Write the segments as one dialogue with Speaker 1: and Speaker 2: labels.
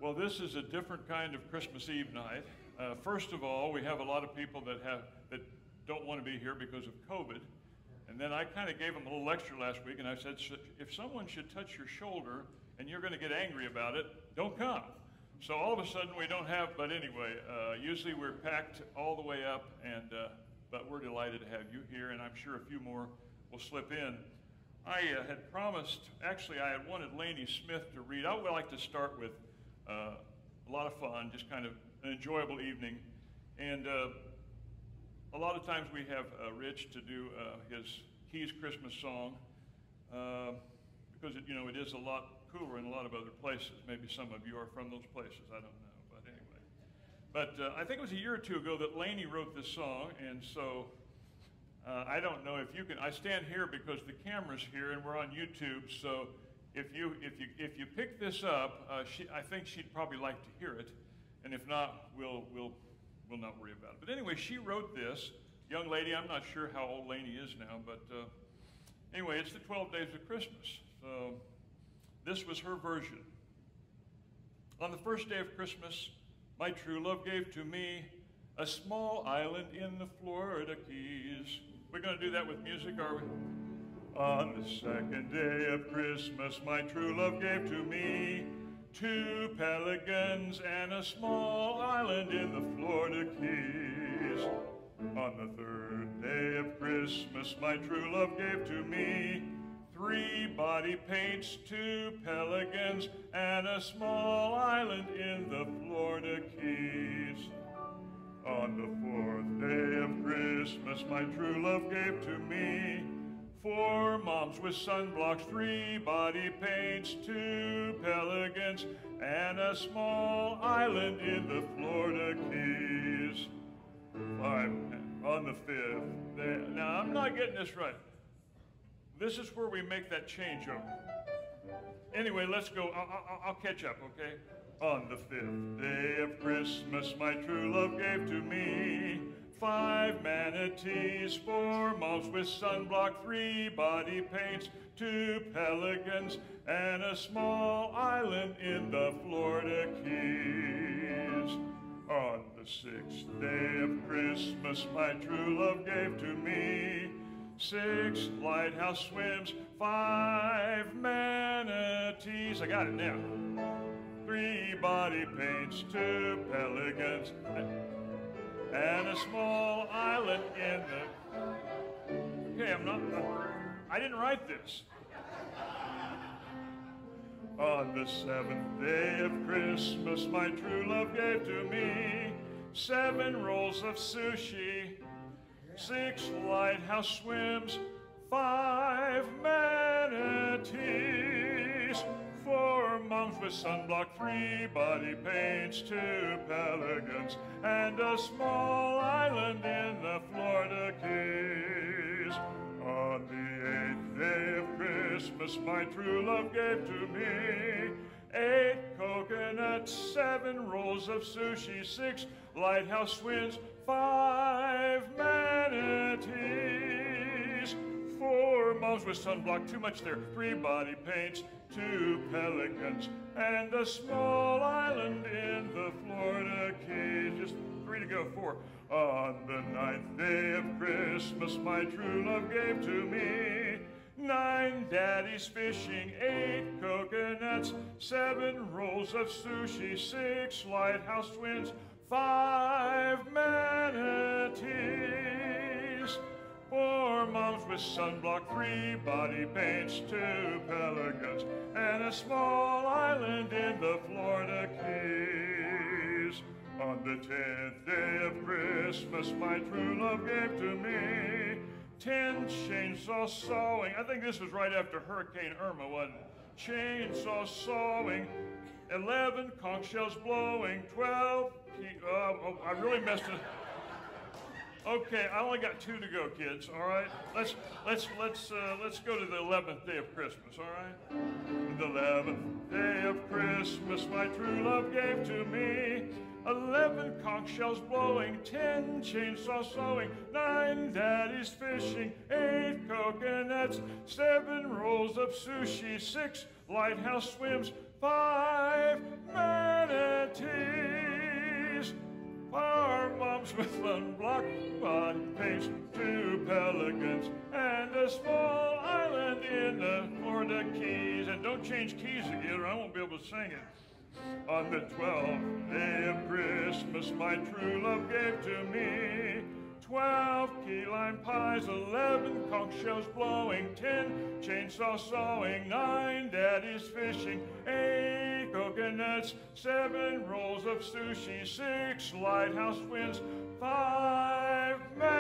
Speaker 1: Well, this is a different kind of Christmas Eve night. First of all, we have a lot of people that don't want to be here because of COVID. And then I kind of gave them a little lecture last week, and I said, if someone should touch your shoulder and you're going to get angry about it, don't come. So all of a sudden we don't have, but anyway, usually we're packed all the way up, but we're delighted to have you here, and I'm sure a few more will slip in. I had promised, actually I had wanted Lainey Smith to read. I would like to start with a lot of fun, just kind of an enjoyable evening. And a lot of times we have Rich to do his Keys Christmas song because it is a lot cooler in a lot of other places. Maybe some of you are from those places, I don't know, but anyway. But I think it was a year or two ago that Lainey wrote this song, and so I don't know if you can. I stand here because the camera's here and we're on YouTube, so if you pick this up, I think she'd probably like to hear it, and if not, we'll not worry about it. But anyway, she wrote this. Young lady, I'm not sure how old Lainey is now, but anyway, it's the 12 Days of Christmas. So this was her version. On the first day of Christmas, my true love gave to me a small island in the Florida Keys. We're going to do that with music, are we? On the second day of Christmas, my true love gave to me 2 pelicans and a small island in the Florida Keys. On the third day of Christmas, my true love gave to me 3 body paints, 2 pelicans, and a small island in the Florida Keys. On the 4th day of Christmas, my true love gave to me 4 moms with sunblocks, 3 body paints, 2 pelicans, and a small island in the Florida Keys. 5 on the 5th day. Now, I'm not getting this right. This is where we make that changeover. Anyway, let's go. I'll catch up, okay? On the 5th day of Christmas, my true love gave to me 5 manatees, 4 moms with sunblock, 3 body paints, 2 pelicans, and a small island in the Florida Keys. On the 6th day of Christmas, my true love gave to me 6 lighthouse swims, 5 manatees, I got it now, 3 body paints, 2 pelicans, and a small island in the... Okay, I didn't write this. On the 7th day of Christmas, my true love gave to me 7 rolls of sushi, 6 lighthouse swims, 5 manatees, 4 moms with sunblock, 3 body paints, 2 pelicans, and a small island in the Florida Keys. On the 8th day of Christmas, my true love gave to me 8 coconuts, 7 rolls of sushi, 6 lighthouse swings, 5 manatees, 4 moms with sunblock, too much there, 3 body paints, 2 pelicans, and a small island in the Florida Keys. Just 3 to go, 4. On the 9th day of Christmas, my true love gave to me 9 daddies fishing, 8 coconuts, 7 rolls of sushi, 6 lighthouse twins, 5 manatees, 4 moms with sunblock, 3 body paints, 2 pelicans, and a small island in the Florida Keys. On the 10th day of Christmas, my true love gave to me 10 chainsaw sawing. I think this was right after Hurricane Irma, wasn't it? Chainsaw sawing, 11 conch shells blowing, 12 I really messed it up. Okay, I only got 2 to go, kids. All right, let's go to the 11th day of Christmas. All right, the 11th day of Christmas, my true love gave to me 11 conch shells blowing, 10 chainsaw sewing, 9 daddies fishing, 8 coconuts, 7 rolls of sushi, 6 lighthouse swims, 5 manatees, 4 moms with unblocked body paints, 2 pelicans, and a small island in the Florida Keys. And don't change keys again or I won't be able to sing it. On the 12th day of Christmas, my true love gave to me 12 key lime pies, 11 conch shells blowing, 10 chainsaw sawing, 9 daddies fishing, 8 coconuts, 7 rolls of sushi, 6 lighthouse winds, 5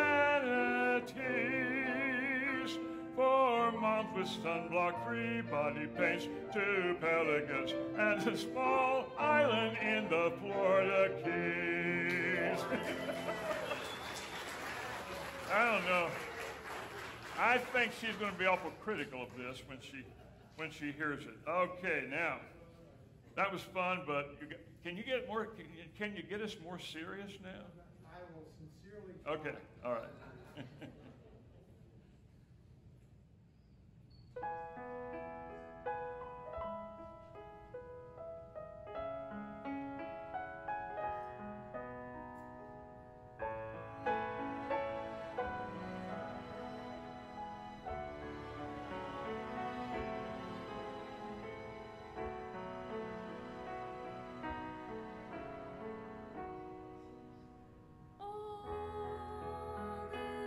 Speaker 1: manatees, 4 moms with sunblock, 3 body paints, 2 pelicans, and a small island in the Florida Keys. I don't know. I think she's going to be awful critical of this when she hears it. Okay, now that was fun, but can you get more? Can you get us more serious now?
Speaker 2: I will sincerely try.
Speaker 1: Okay, all right.
Speaker 3: All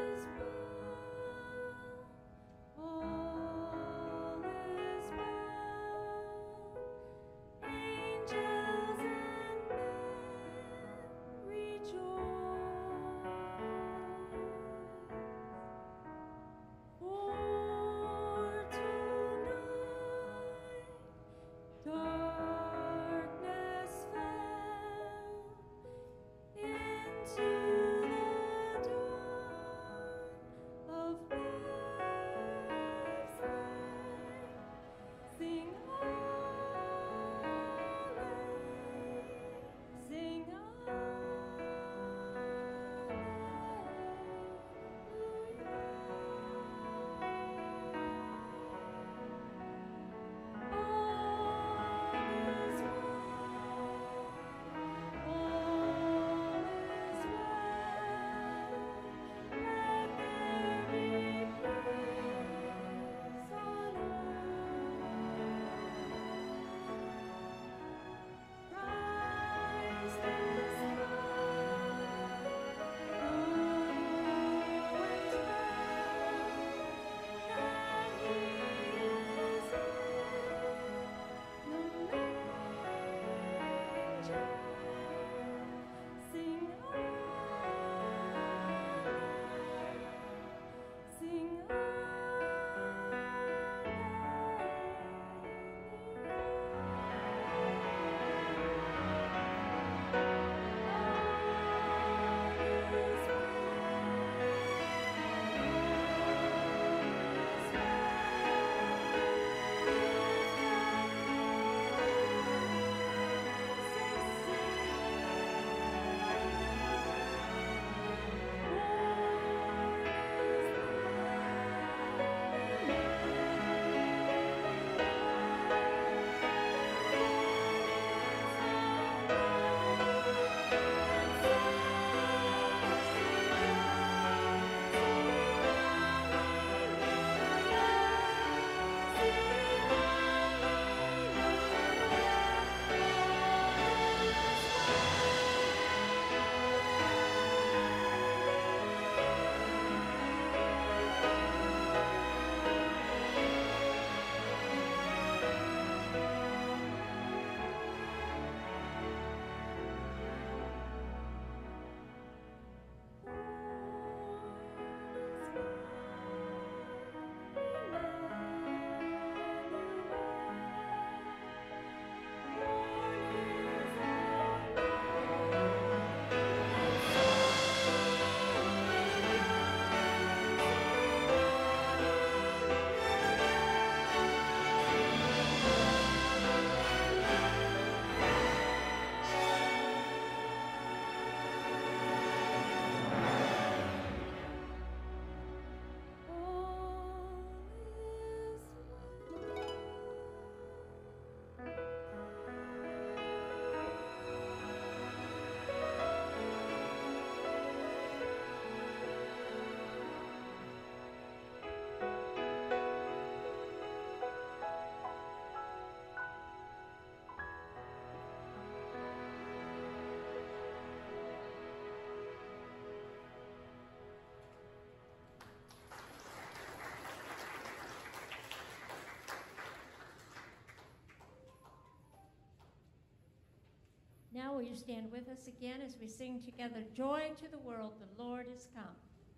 Speaker 3: will you stand with us again as we sing together, Joy to the World, the Lord is come.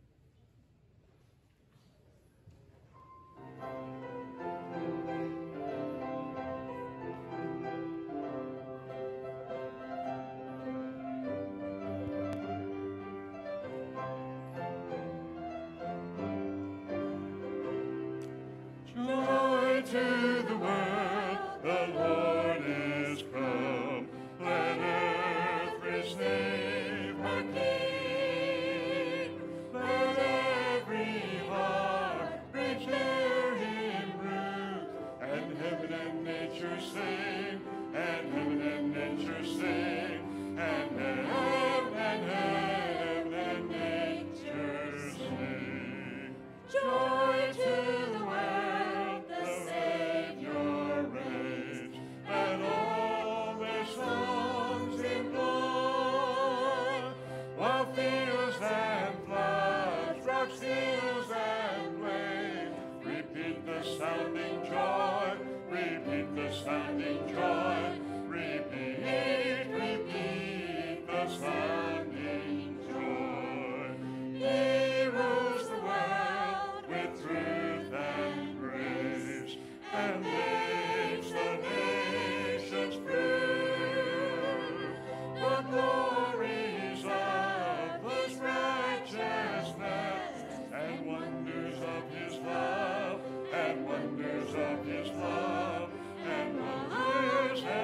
Speaker 1: Joy to the world, the Lord is come. Let earth receive her King. Let every heart prepare him root. And heaven and nature sing, and heaven and nature sing, and heaven and nature sing. Joy to the world, the Savior reigns. Let all their songs employ, while fields and floods, rocks, hills and plains, repeat the sounding joy, repeat the sounding joy, repeat the sounding joy. He rules the world with truth and grace, and makes the nations prove the glories of his righteousness, and wonders of his love, and wonders of his love, and wonders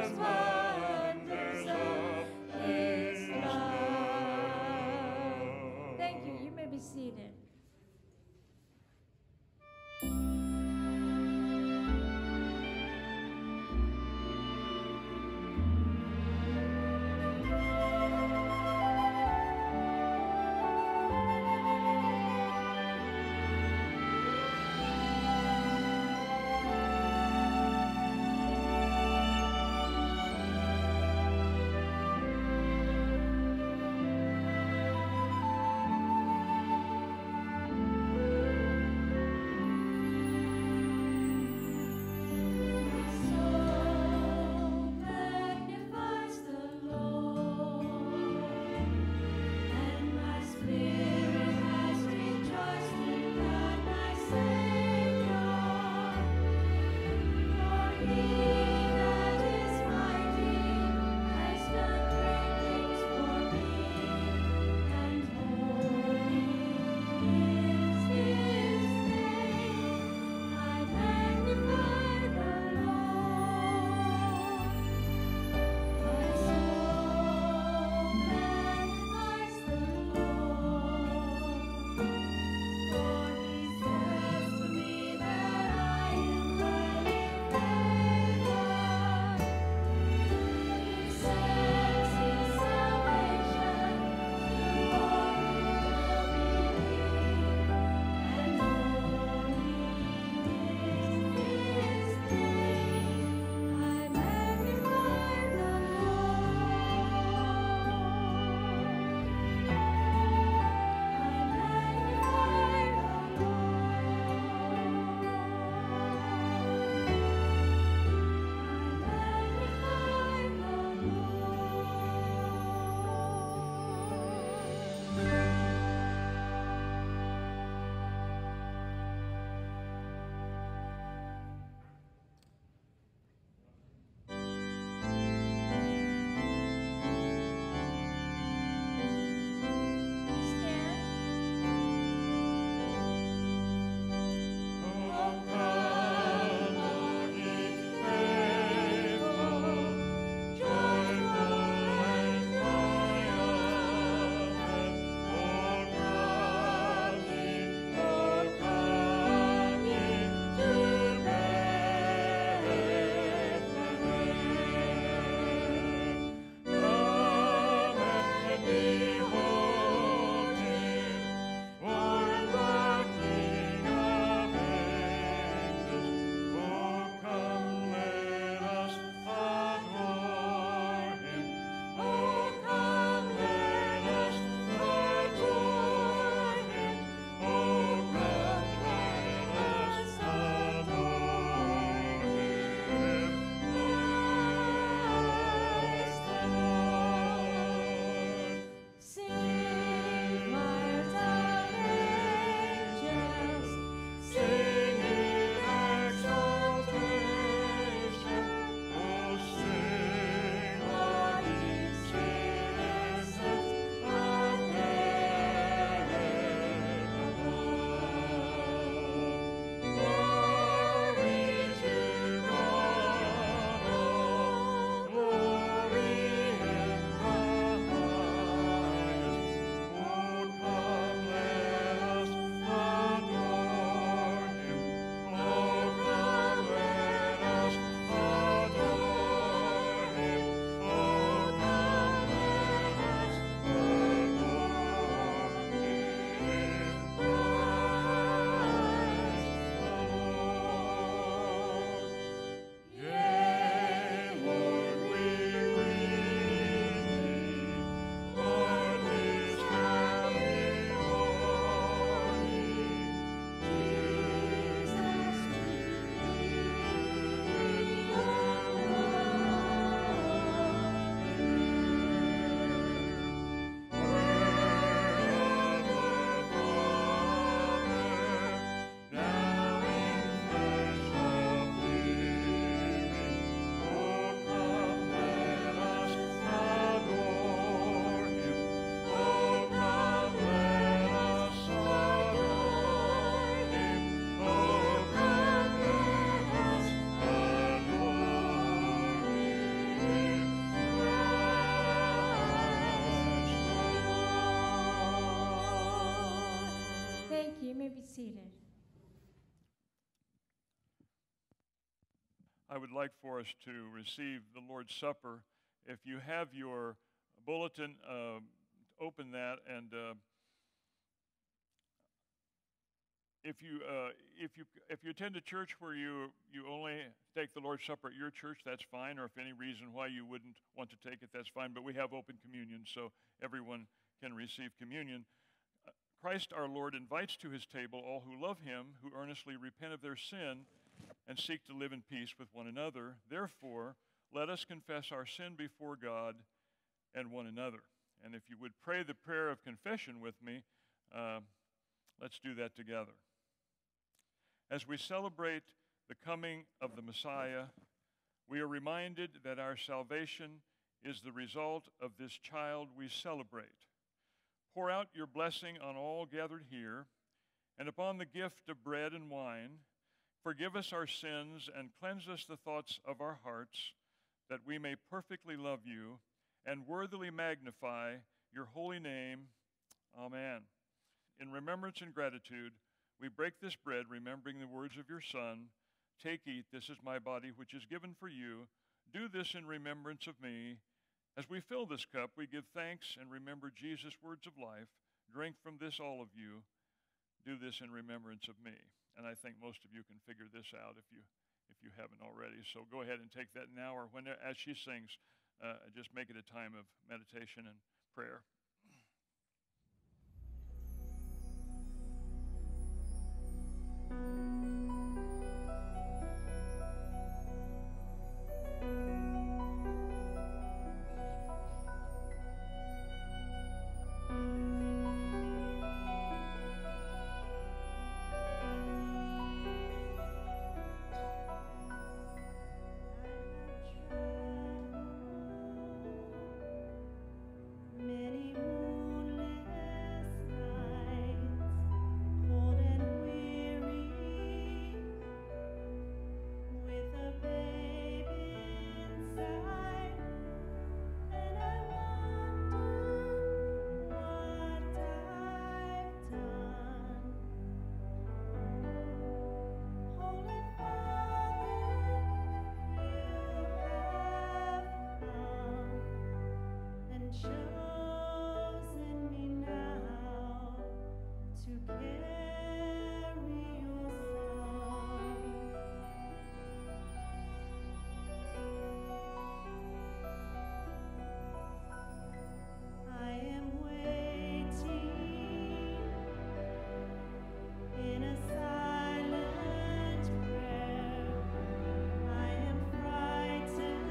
Speaker 3: You may be seated.
Speaker 1: I would like for us to receive the Lord's Supper. If you have your bulletin, open that, and if you attend a church where you only take the Lord's Supper at your church, that's fine. Or if any reason why you wouldn't want to take it, that's fine. But we have open communion, so everyone can receive communion. Christ our Lord invites to his table all who love him, who earnestly repent of their sin and seek to live in peace with one another. Therefore, let us confess our sin before God and one another. And if you would pray the prayer of confession with me, let's do that together. As we celebrate the coming of the Messiah, we are reminded that our salvation is the result of this child we celebrate. Pour out your blessing on all gathered here and upon the gift of bread and wine. Forgive us our sins and cleanse us the thoughts of our hearts, that we may perfectly love you and worthily magnify your holy name. Amen. In remembrance and gratitude, we break this bread, remembering the words of your Son. Take, eat, this is my body, which is given for you. Do this in remembrance of me. As we fill this cup, we give thanks and remember Jesus' words of life. Drink from this, all of you. Do this in remembrance of me. And I think most of you can figure this out if you haven't already. So go ahead and take that now, or when, as she sings, just make it a time of meditation and prayer.
Speaker 4: Many moonless nights, cold and weary, with a baby inside, and I wonder what I've done. Holy Father, you have come and chosen me now to carry your son. I am waiting in a silent prayer. I am frightened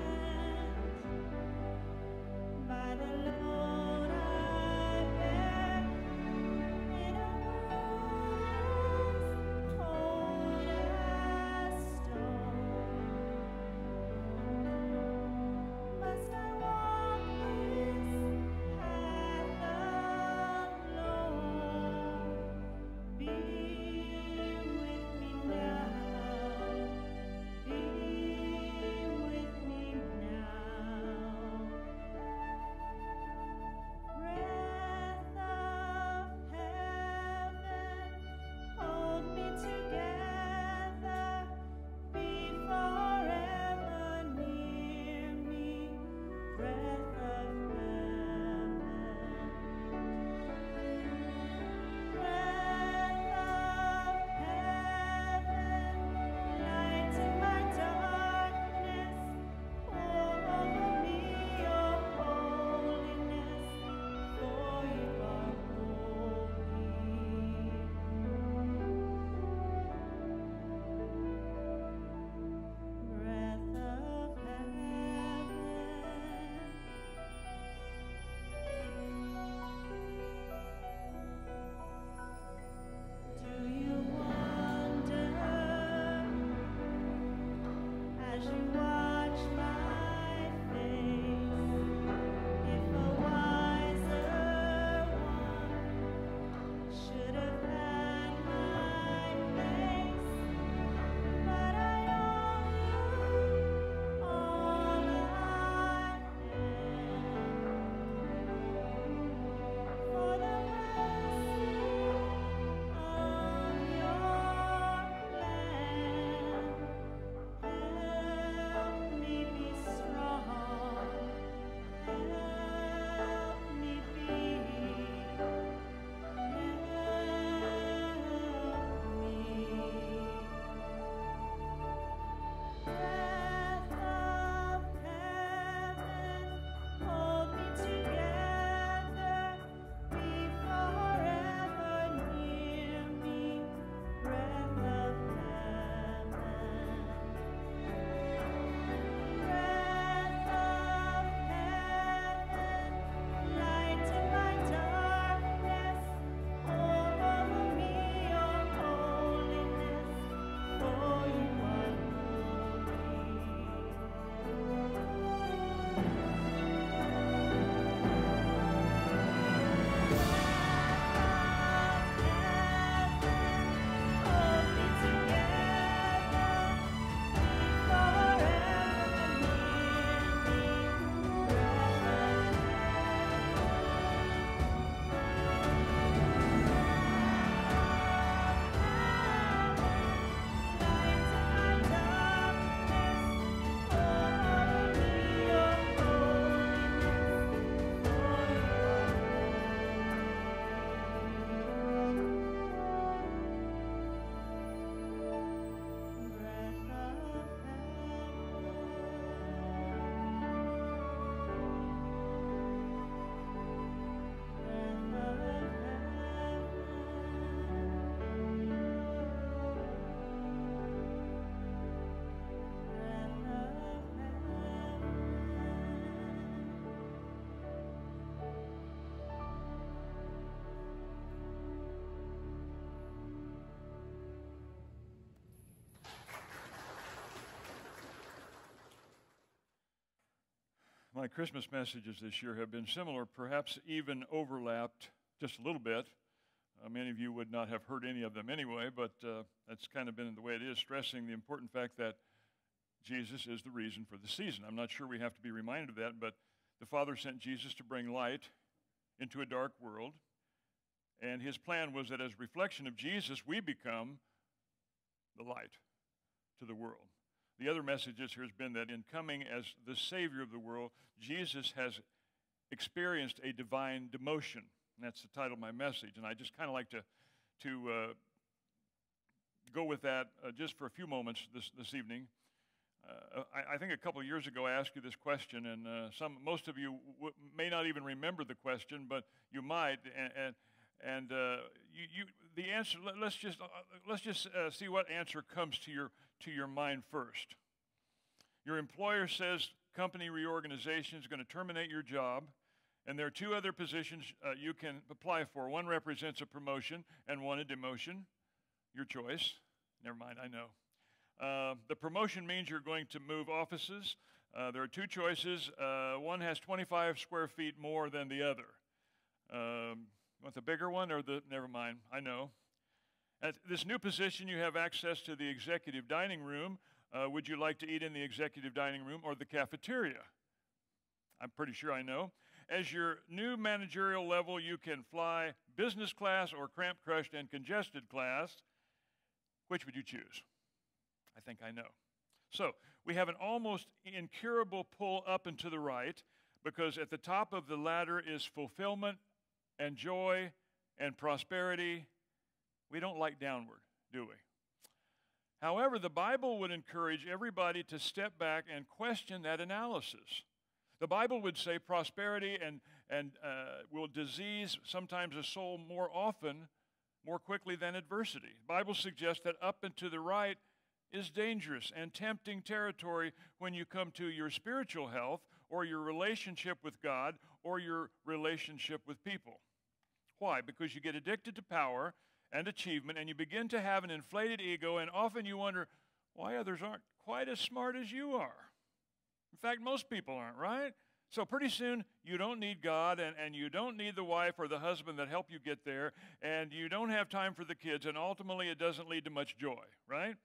Speaker 4: by the load I bear in a world
Speaker 1: My Christmas messages this year have been similar, perhaps even overlapped just a little bit. Many of you would not have heard any of them anyway, but that's kind of been the way it is, stressing the important fact that Jesus is the reason for the season. I'm not sure we have to be reminded of that, but the Father sent Jesus to bring light into a dark world, and his plan was that as a reflection of Jesus, we become the light to the world. The other message here has been that in coming as the Savior of the world, Jesus has experienced a divine demotion. And that's the title of my message. And I just kind of like to go with that just for a few moments this evening. I think a couple of years ago I asked you this question, and most of you may not even remember the question, but you might. And the answer. Let's just see what answer comes to your mind first. Your employer says company reorganization is going to terminate your job, and there are two other positions you can apply for. One represents a promotion, and one a demotion. Your choice. Never mind. I know. The promotion means you're going to move offices. There are two choices. One has 25 square feet more than the other. You want the bigger one or the, never mind, I know. At this new position, you have access to the executive dining room. Would you like to eat in the executive dining room or the cafeteria? I'm pretty sure I know. As your new managerial level, you can fly business class or cramped, crushed, and congested class. Which would you choose? I think I know. So we have an almost incurable pull up and to the right, because at the top of the ladder is fulfillment and joy and prosperity. We don't like downward, do we? However, the Bible would encourage everybody to step back and question that analysis. The Bible would say prosperity and will disease sometimes a soul more often, more quickly than adversity. The Bible suggests that up and to the right is dangerous and tempting territory when you come to your spiritual health or your relationship with God or your relationship with people. Why? Because you get addicted to power and achievement, and you begin to have an inflated ego, and often you wonder why others aren't quite as smart as you are. In fact, most people aren't, right? So pretty soon, you don't need God, and you don't need the wife or the husband that help you get there, and you don't have time for the kids, and ultimately it doesn't lead to much joy, right?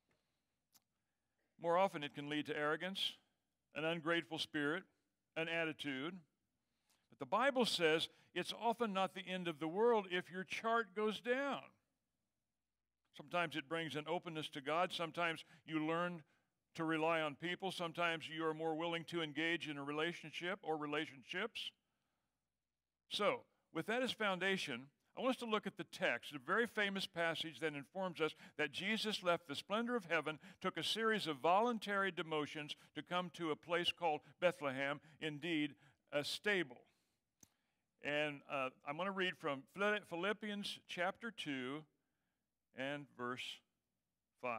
Speaker 1: More often, it can lead to arrogance, an ungrateful spirit, an attitude. But the Bible says it's often not the end of the world if your chart goes down. Sometimes it brings an openness to God. Sometimes you learn to rely on people. Sometimes you are more willing to engage in a relationship or relationships. So, with that as foundation, I want us to look at the text, a very famous passage that informs us that Jesus left the splendor of heaven, took a series of voluntary demotions to come to a place called Bethlehem, indeed, a stable. And I'm going to read from Philippians chapter 2 and verse 5.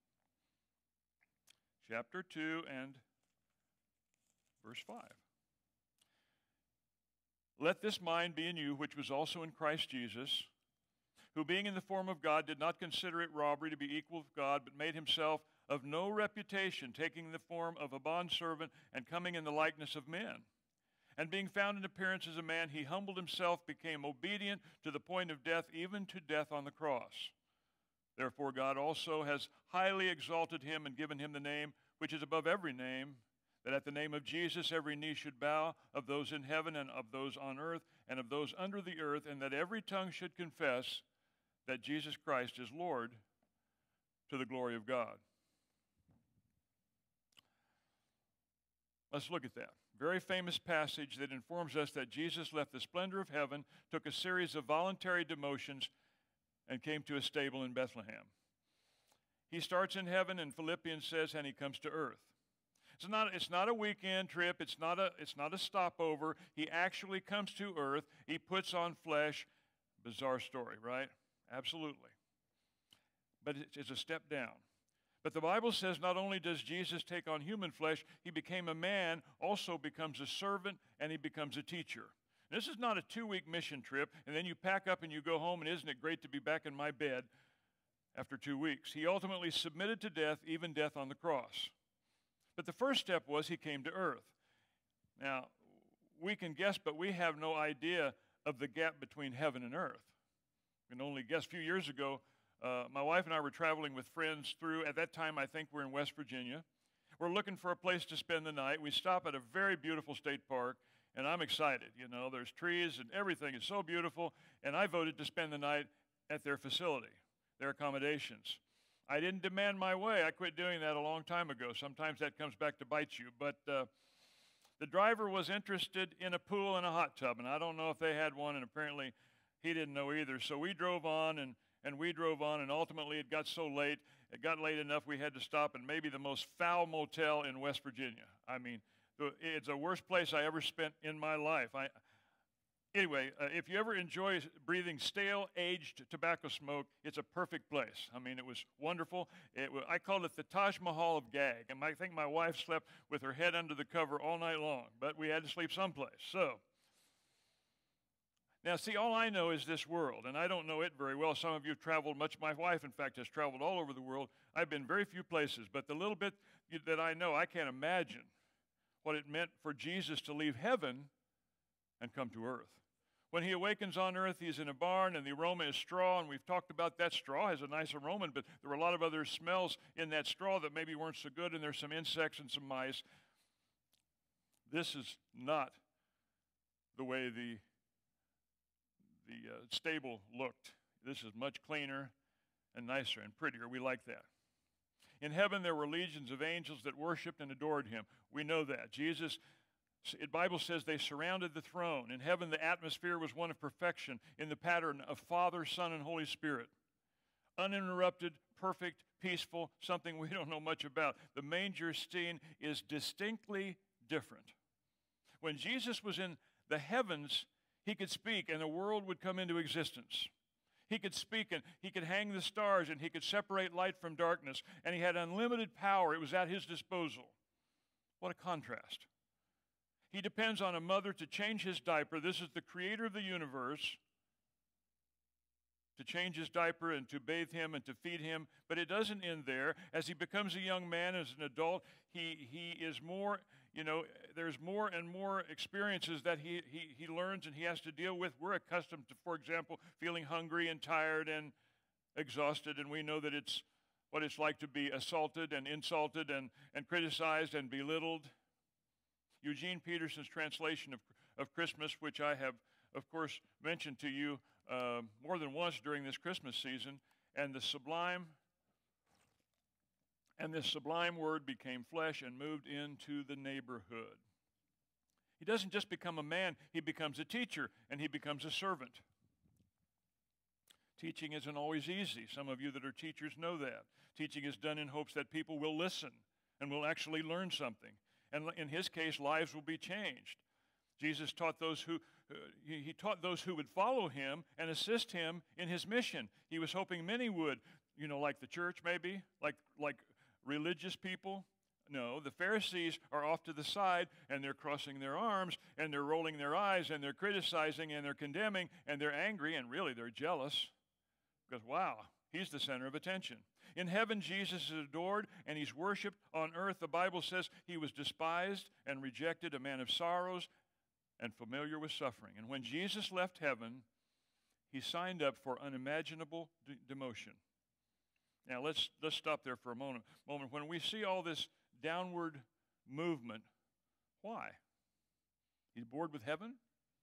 Speaker 1: Chapter 2 and verse 5. Let this mind be in you, which was also in Christ Jesus, who being in the form of God did not consider it robbery to be equal with God, but made himself of no reputation, taking the form of a bondservant and coming in the likeness of men. And being found in appearance as a man, he humbled himself, became obedient to the point of death, even to death on the cross. Therefore God also has highly exalted him and given him the name which is above every name, that at the name of Jesus every knee should bow, of those in heaven and of those on earth and of those under the earth, and that every tongue should confess that Jesus Christ is Lord, to the glory of God. Let's look at that. Very famous passage that informs us that Jesus left the splendor of heaven, took a series of voluntary demotions, and came to a stable in Bethlehem. He starts in heaven, and Philippians says, and he comes to earth. It's not a weekend trip. It's not a stopover. He actually comes to earth. He puts on flesh. Bizarre story, right? Absolutely. But it's a step down. But the Bible says not only does Jesus take on human flesh, he became a man, also becomes a servant, and he becomes a teacher. This is not a 2-week mission trip, and then you pack up and you go home, and isn't it great to be back in my bed after 2 weeks? He ultimately submitted to death, even death on the cross. But the first step was he came to earth. Now, we can guess, but we have no idea of the gap between heaven and earth. We can only guess. A few years ago, my wife and I were traveling with friends through, at that time I think we're in West Virginia. We're looking for a place to spend the night. We stop at a very beautiful state park, and I'm excited. You know, there's trees and everything is so beautiful, and I voted to spend the night at their facility, their accommodations. I didn't demand my way. I quit doing that a long time ago. Sometimes that comes back to bite you. But the driver was interested in a pool and a hot tub, and I don't know if they had one, and apparently he didn't know either. So we drove on, and we drove on, and ultimately it got so late, it got late enough we had to stop in maybe the most foul motel in West Virginia. I mean, it's the worst place I ever spent in my life. Anyway, if you ever enjoy breathing stale, aged tobacco smoke, it's a perfect place. I mean, it was wonderful. I called it the Taj Mahal of gag, and I think my wife slept with her head under the cover all night long, but we had to sleep someplace. So, now see, all I know is this world, and I don't know it very well. Some of you have traveled much. My wife, in fact, has traveled all over the world. I've been very few places, but the little bit that I know, I can't imagine what it meant for Jesus to leave heaven and come to earth. When he awakens on earth, he's in a barn, and the aroma is straw, and we've talked about that. Straw has a nice aroma, but there were a lot of other smells in that straw that maybe weren't so good, and there's some insects and some mice. This is not the way the stable looked. This is much cleaner and nicer and prettier. We like that. In heaven, there were legions of angels that worshiped and adored him. We know that. Jesus, the Bible says they surrounded the throne. In heaven, the atmosphere was one of perfection in the pattern of Father, Son, and Holy Spirit. Uninterrupted, perfect, peaceful, something we don't know much about. The manger scene is distinctly different. When Jesus was in the heavens, he could speak and the world would come into existence. He could speak and he could hang the stars and he could separate light from darkness, and he had unlimited power. It was at his disposal. What a contrast. He depends on a mother to change his diaper. This is the creator of the universe, to change his diaper and to bathe him and to feed him. But it doesn't end there. As he becomes a young man, as an adult, he is more, there's more and more experiences that he learns and he has to deal with. We're accustomed to, for example, feeling hungry and tired and exhausted, and we know that it's what it's like to be assaulted and insulted and criticized and belittled. Eugene Peterson's translation of Christmas, which I have, of course, mentioned to you more than once during this Christmas season, and this sublime word became flesh and moved into the neighborhood. He doesn't just become a man, he becomes a teacher, and he becomes a servant. Teaching isn't always easy. Some of you that are teachers know that. Teaching is done in hopes that people will listen and will actually learn something. And in his case, lives will be changed. Jesus taught those who would follow him and assist him in his mission. He was hoping many would, like the church maybe, like religious people. No, the Pharisees are off to the side, and they're crossing their arms, and they're rolling their eyes, and they're criticizing, and they're condemning, and they're angry, and really they're jealous. Because, wow, he's the center of attention. In heaven, Jesus is adored, and he's worshiped. On earth, the Bible says he was despised and rejected, a man of sorrows and familiar with suffering. And when Jesus left heaven, he signed up for unimaginable demotion. Now, let's stop there for a moment. When we see all this downward movement, why? He's bored with heaven?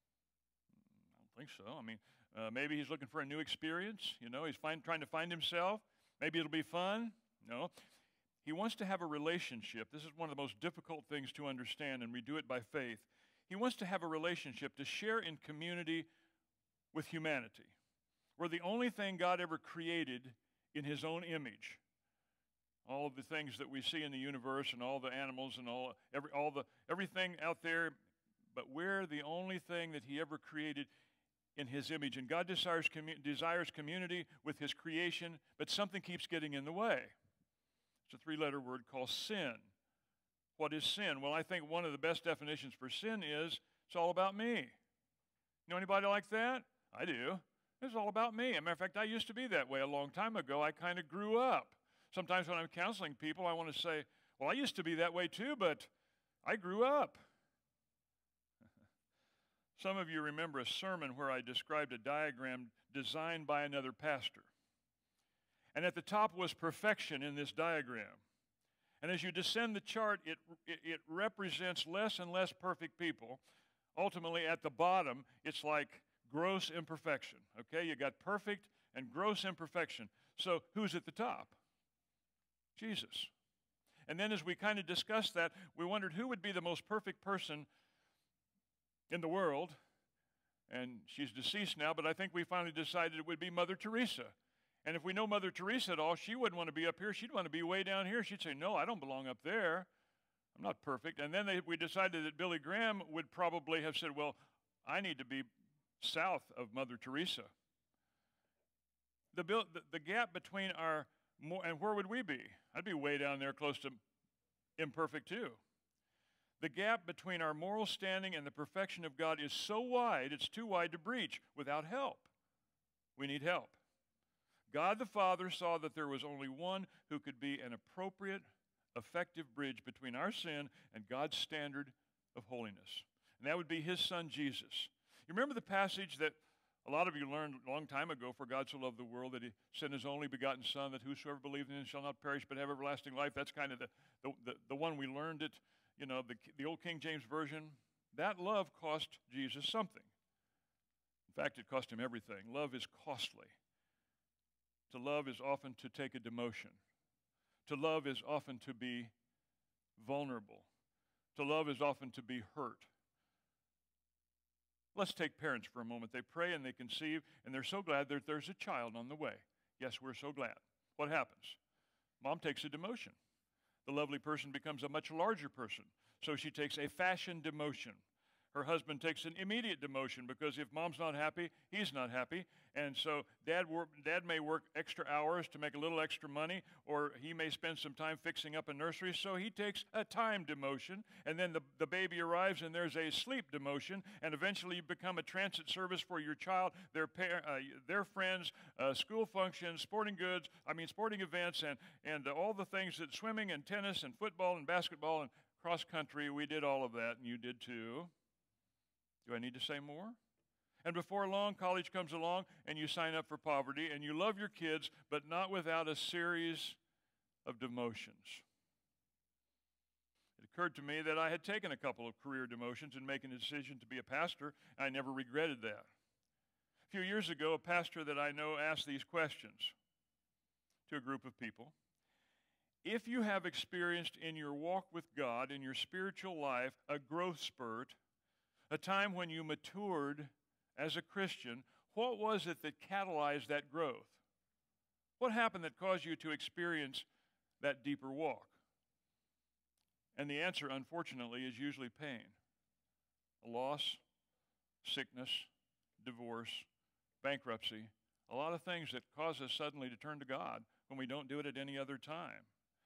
Speaker 1: I don't think so. I mean, maybe he's looking for a new experience. He's trying to find himself. Maybe it'll be fun. No. He wants to have a relationship. This is one of the most difficult things to understand, and we do it by faith. He wants to have a relationship, to share in community with humanity. We're the only thing God ever created in his own image. All of the things that we see in the universe and all the animals and everything out there, but we're the only thing that he ever created in his image. And God desires community with his creation, but something keeps getting in the way. It's a three-letter word called sin. What is sin? Well, I think one of the best definitions for sin is it's all about me. Know anybody like that? I do. It's all about me. As a matter of fact, I used to be that way a long time ago. I kind of grew up. Sometimes when I'm counseling people, I want to say, well, I used to be that way too, but I grew up. Some of you remember a sermon where I described a diagram designed by another pastor. And at the top was perfection in this diagram. And as you descend the chart, it represents less and less perfect people. Ultimately, at the bottom, it's like gross imperfection. Okay, you got perfect and gross imperfection. So who's at the top? Jesus. And then as we kind of discussed that, we wondered who would be the most perfect person in the world. And she's deceased now, but I think we finally decided it would be Mother Teresa. And if we know Mother Teresa at all, she wouldn't want to be up here. She'd want to be way down here. She'd say, no, I don't belong up there. I'm not perfect. And then we decided that Billy Graham would probably have said, well, I need to be south of Mother Teresa. The gap between and where would we be? I'd be way down there close to imperfect too. The gap between our moral standing and the perfection of God is so wide, it's too wide to breach without help. We need help. God the Father saw that there was only one who could be an appropriate, effective bridge between our sin and God's standard of holiness. And that would be his son, Jesus. You remember the passage that a lot of you learned a long time ago, for God so loved the world that he sent his only begotten Son, that whosoever believes in him shall not perish but have everlasting life. That's kind of the one we learned it, the old King James Version. That love cost Jesus something. In fact, it cost him everything. Love is costly. To love is often to take a demotion. To love is often to be vulnerable. To love is often to be hurt. Let's take parents for a moment. They pray and they conceive, and they're so glad that there's a child on the way. Yes, we're so glad. What happens? Mom takes a demotion. The lovely person becomes a much larger person, so she takes a fashion demotion. Her husband takes an immediate demotion because if mom's not happy, he's not happy. And so dad may work extra hours to make a little extra money, or he may spend some time fixing up a nursery, so he takes a time demotion. And then the baby arrives and there's a sleep demotion, and eventually you become a transit service for your child, their friends, school functions, sporting events, and all the things that swimming and tennis and football and basketball and cross country, we did all of that, and you did too. Do I need to say more? And before long, college comes along, and you sign up for poverty, and you love your kids, but not without a series of demotions. It occurred to me that I had taken a couple of career demotions in making a decision to be a pastor, and I never regretted that. A few years ago, a pastor that I know asked these questions to a group of people. If you have experienced in your walk with God, in your spiritual life, a growth spurt, a time when you matured as a Christian, what was it that catalyzed that growth? What happened that caused you to experience that deeper walk? And the answer, unfortunately, is usually pain. A loss, sickness, divorce, bankruptcy, a lot of things that cause us suddenly to turn to God when we don't do it at any other time.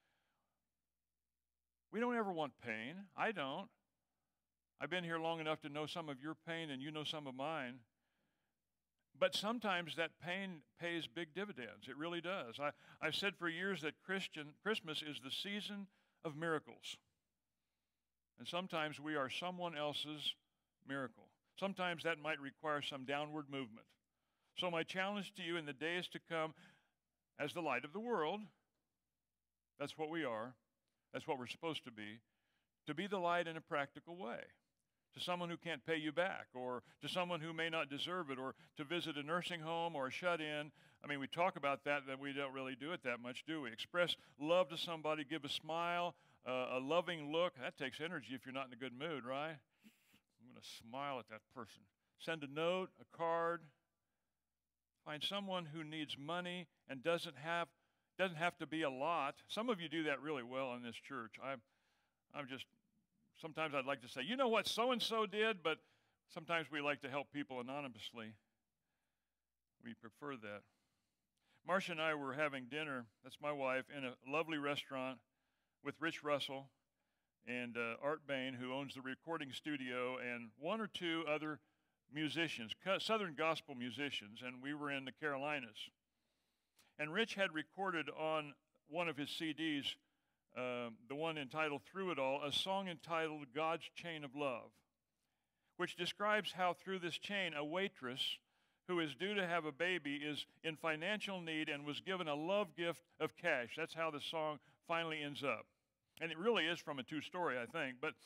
Speaker 1: We don't ever want pain. I don't. I've been here long enough to know some of your pain, and you know some of mine. But sometimes that pain pays big dividends. It really does. I've said for years that Christmas is the season of miracles. And sometimes we are someone else's miracle. Sometimes that might require some downward movement. So my challenge to you in the days to come, as the light of the world, that's what we are, that's what we're supposed to be the light in a practical way. To someone who can't pay you back, or to someone who may not deserve it, or to visit a nursing home or a shut-in. I mean, we talk about that, but we don't really do it that much, do we? Express love to somebody, give a smile, a loving look. That takes energy if you're not in a good mood, right? I'm going to smile at that person. Send a note, a card. Find someone who needs money and doesn't have to be a lot. Some of you do that really well in this church. Sometimes I'd like to say, you know what so-and-so did, but sometimes we like to help people anonymously. We prefer that. Marcia and I were having dinner, that's my wife, in a lovely restaurant with Rich Russell and Art Bain, who owns the recording studio, and one or two other musicians, Southern gospel musicians, and we were in the Carolinas. And Rich had recorded on one of his CDs, the one entitled Through It All, a song entitled God's Chain of Love. which describes how through this chain a waitress who is due to have a baby is in financial need and was given a love gift of cash. That's how the song finally ends up. And it really is from a true story, I think. But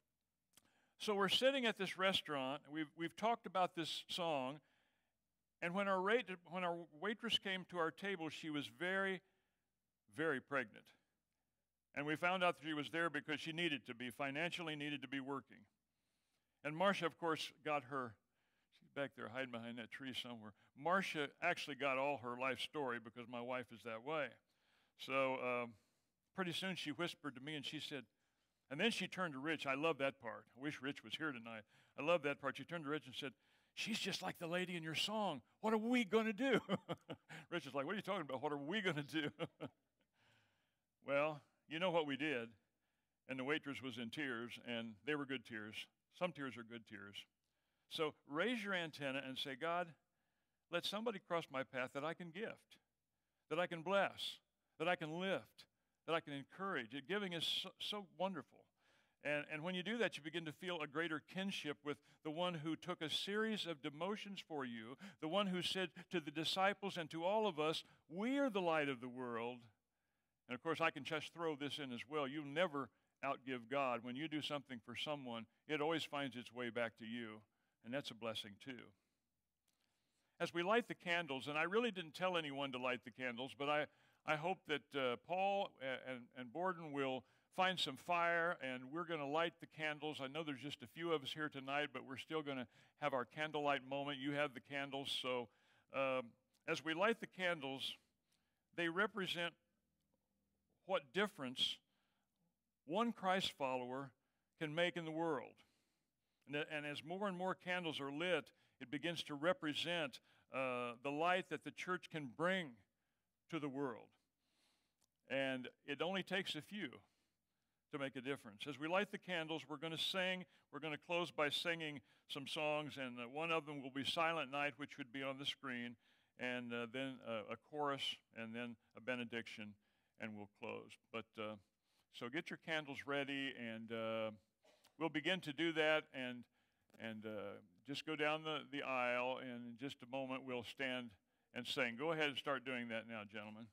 Speaker 1: so we're sitting at this restaurant. We've talked about this song. And when our waitress came to our table, she was very, very pregnant. And we found out that she was there because she needed to be, financially needed to be working. And Marcia, of course, got her, she's back there hiding behind that tree somewhere. Marcia actually got all her life story because my wife is that way. So pretty soon she whispered to me and she said, and then she turned to Rich. I love that part. I wish Rich was here tonight. I love that part. She turned to Rich and said, she's just like the lady in your song. What are we going to do? Rich is like, what are you talking about? What are we going to do? Well, you know what we did. And the waitress was in tears, and they were good tears. Some tears are good tears. So raise your antenna and say, God, let somebody cross my path that I can gift, that I can bless, that I can lift, that I can encourage. Giving is so wonderful. And when you do that, you begin to feel a greater kinship with the one who took a series of demotions for you, the one who said to the disciples and to all of us, we are the light of the world. And of course, I can just throw this in as well. You'll never outgive God. When you do something for someone, it always finds its way back to you. And that's a blessing too. As we light the candles, and I really didn't tell anyone to light the candles, but I hope that Paul and Borden will find some fire, and we're going to light the candles. I know there's just a few of us here tonight, but we're still going to have our candlelight moment. You have the candles. So as we light the candles, they represent what difference one Christ follower can make in the world. And as more and more candles are lit, it begins to represent the light that the church can bring to the world. And it only takes a few to make a difference. As we light the candles, we're going to sing. We're going to close by singing some songs, and one of them will be Silent Night, which would be on the screen, and then a chorus, and then a benediction, and we'll close. But so get your candles ready, and we'll begin to do that, and just go down the aisle, and in just a moment we'll stand and sing. Go ahead and start doing that now, gentlemen.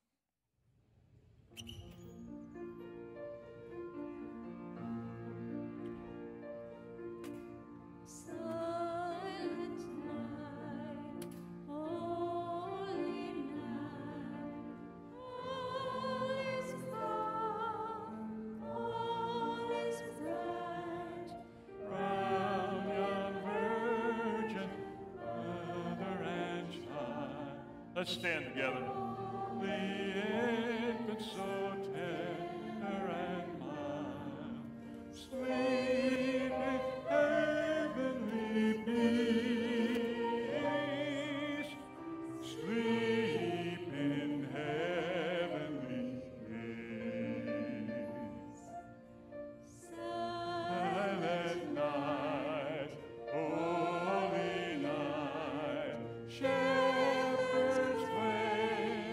Speaker 4: Silent night, holy night, all is calm, all is bright.
Speaker 1: Round young virgin, mother and child. Let's stand together. The infant so tender and mild, sleep in heavenly peace, sleep in heavenly peace. Silent night, holy night, shepherds wail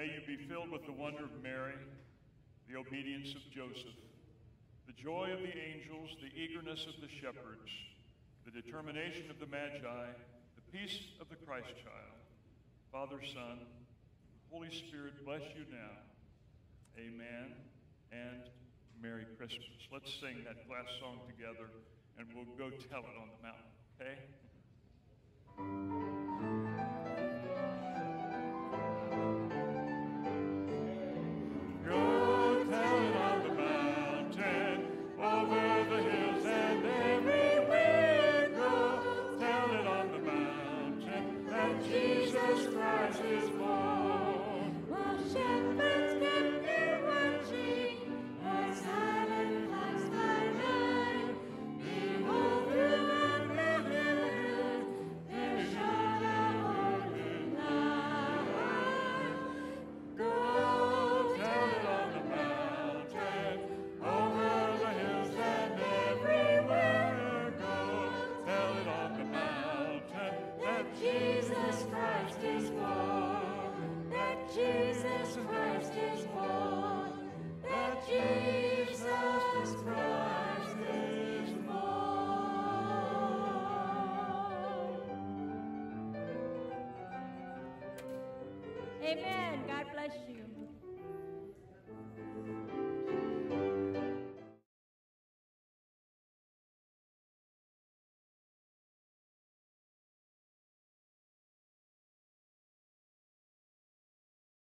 Speaker 1: may you be filled with the wonder of Mary, the obedience of Joseph, the joy of the angels, the eagerness of the shepherds, the determination of the Magi, the peace of the Christ child. Father, Son, Holy Spirit, bless you now. Amen and Merry Christmas. Let's sing that last song together, and we'll go tell it on the mountain, okay? Go tell it on the mountain, over the hills and everywhere. Go tell it on the mountain that Jesus Christ is born.
Speaker 4: While shepherds kept their watching, as silent flies by night, behold, through the river, there shone a golden light.
Speaker 1: Go tell it on the mountain, over the hills and everywhere. Go tell it on the mountain that Jesus Christ is born.
Speaker 4: That Jesus Christ is born. That Jesus Christ is born.
Speaker 3: Amen. God bless you.